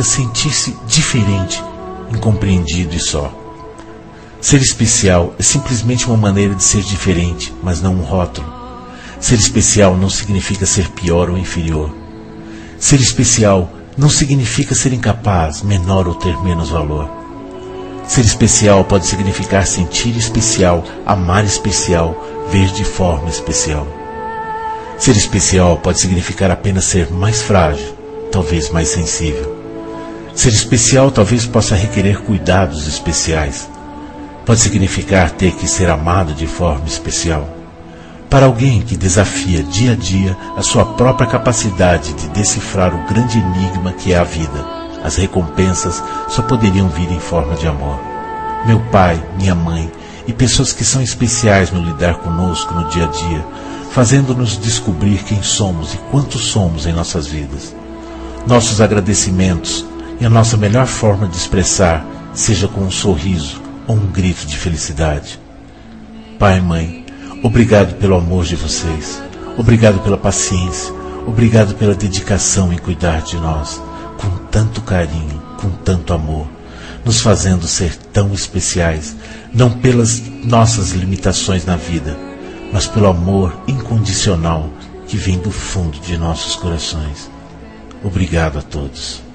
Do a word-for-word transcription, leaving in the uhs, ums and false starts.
significa sentir-se diferente, incompreendido e só. Ser especial é simplesmente uma maneira de ser diferente, mas não um rótulo. Ser especial não significa ser pior ou inferior. Ser especial não significa ser incapaz, menor ou ter menos valor. Ser especial pode significar sentir especial, amar especial, ver de forma especial. Ser especial pode significar apenas ser mais frágil, talvez mais sensível. Ser especial talvez possa requerer cuidados especiais. Pode significar ter que ser amado de forma especial. Para alguém que desafia dia a dia a sua própria capacidade de decifrar o grande enigma que é a vida, as recompensas só poderiam vir em forma de amor. Meu pai, minha mãe e pessoas que são especiais no lidar conosco no dia a dia, fazendo-nos descobrir quem somos e quanto somos em nossas vidas. Nossos agradecimentos e a nossa melhor forma de expressar, seja com um sorriso ou um grito de felicidade. Pai e mãe, obrigado pelo amor de vocês, obrigado pela paciência, obrigado pela dedicação em cuidar de nós, com tanto carinho, com tanto amor, nos fazendo ser tão especiais, não pelas nossas limitações na vida, mas pelo amor incondicional que vem do fundo de nossos corações. Obrigado a todos.